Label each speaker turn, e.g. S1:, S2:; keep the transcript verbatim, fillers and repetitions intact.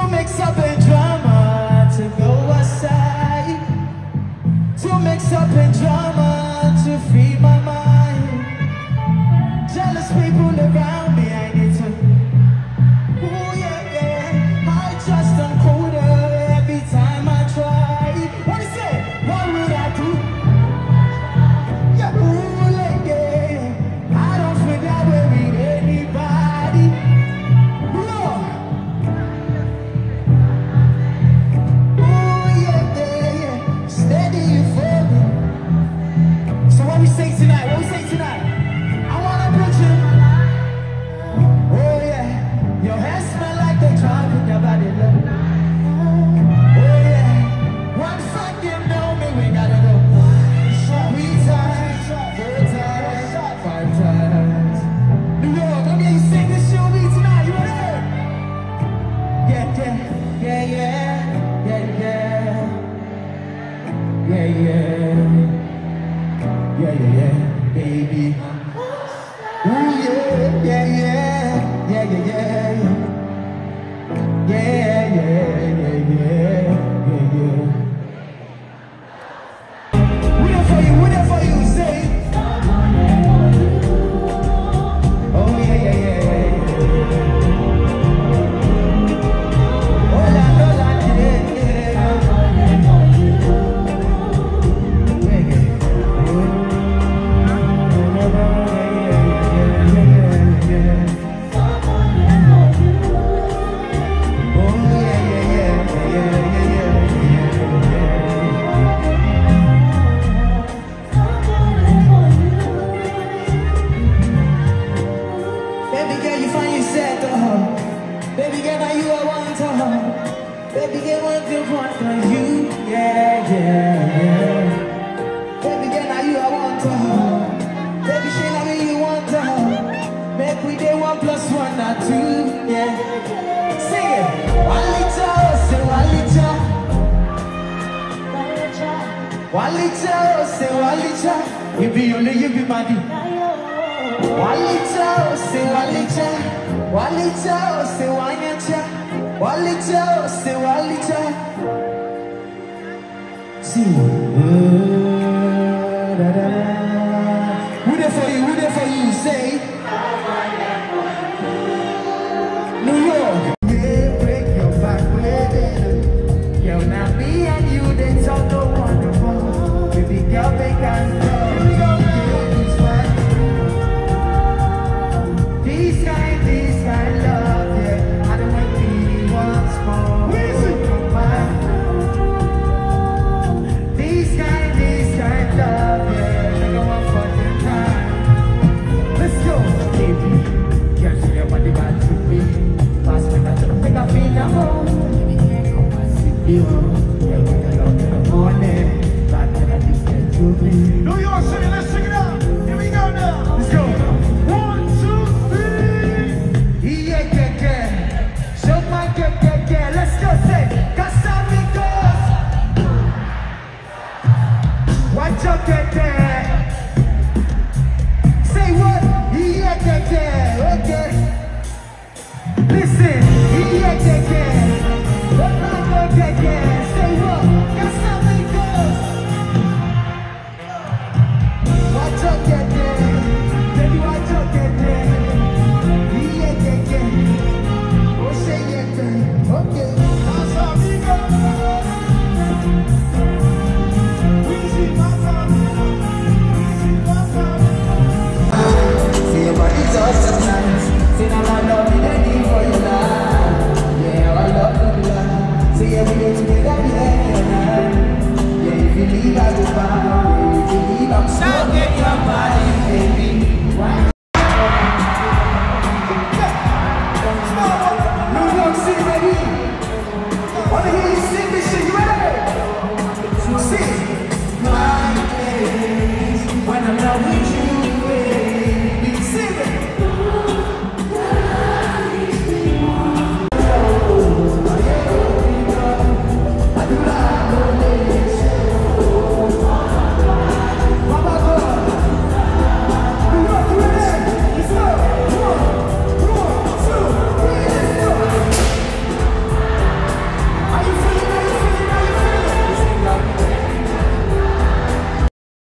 S1: mix up in drama, to go aside. To mix up in drama, to free my mind. Jealous people around me, I need to. Ooh yeah, yeah. I just uncoder every time I try. What is it? What would I do? Yeah, ooh yeah, yeah. I don't feel that way with anybody. No. Ooh yeah, yeah, yeah. Steady you for me. So what we say tonight? What we say tonight? I wanna put you. Oh yeah, your hair smell like the drop in your body, love. Oh yeah, one fucking know me, we gotta go. Three times, four times, five times. New York, let me sing this shit with me tonight. You ready? Yeah, yeah, yeah, yeah, yeah, yeah, yeah, yeah, yeah, yeah, yeah, baby. Ooh yeah, yeah, yeah, yeah, yeah, yeah, yeah, yeah, yeah, yeah, yeah, yeah. We there for you, we there for you, say. Oh yeah, yeah, yeah, yeah, yeah. Hola, hola, yeah, yeah. Baby girl, you find yourself to her. Baby girl, now you are one to her. Baby girl, one to one for you. Yeah, yeah, yeah. Baby girl, now you are one to her. Baby, she now me you want to her. Make we day one plus one or two. Yeah. Sing it. One liter, say one liter. One liter, say one liter. You be only, you be money. One liter, say one liter. One liter, say one liter. One liter, say one liter. See, uh, da, da, da. Who there for you? Who there for you? Say, New York. Yeah, break your back, baby. Yo, now me and you, they talk no wonderful. Baby girl, they can go. These kind, these kind love, yeah. I don't want to be once more. These kind, these kind love, yeah. I don't want fucking time. Let's go, baby. Can't see your body back to me. Pass me that to make a feel at home. Baby, can't come and see you. Yeah, we can love in the morning. Back when I just get to me. New York City, let's sing it out. Here we go now. Let's go. Let's go say, Casamigos. Watch out there. Say what? Yeah, yeah, yeah, okay. Listen, yeah, yeah, yeah.